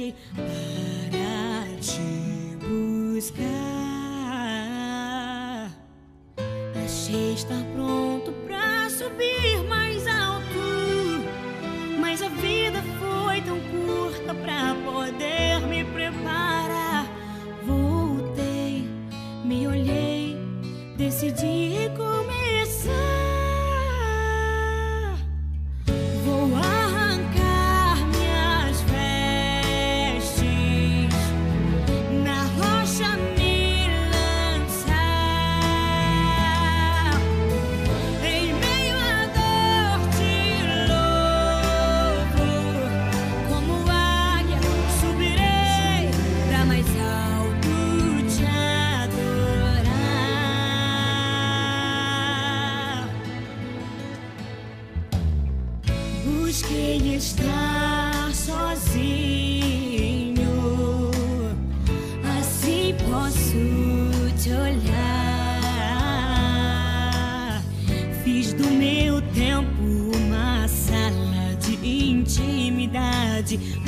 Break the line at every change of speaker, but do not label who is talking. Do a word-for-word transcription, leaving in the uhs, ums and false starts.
voltei para te buscar. Achei estar pronto pra subir mais alto, mas a vida foi tão curta pra poder me preparar. Voltei, me olhei, decidi recomeçar. Vou arrancar minhas vestes, na rocha me lançar. Em meio à dor te louvo, como águia subirei pra mais alto te adorar. Busquei estar sozinho, assim posso te olhar. Fiz do meu tempo uma sala de intimidade,